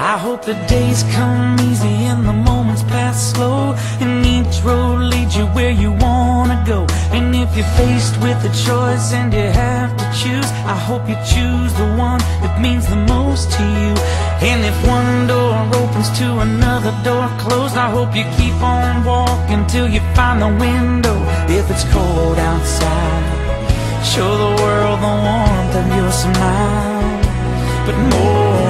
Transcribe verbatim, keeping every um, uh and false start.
I hope the days come easy and the moments pass slow, and each road leads you where you wanna go. And if you're faced with a choice and you have to choose, I hope you choose the one that means the most to you. And if one door opens to another door closed, I hope you keep on walking till you find the window. If it's cold outside, show the world the warmth of your smile. But more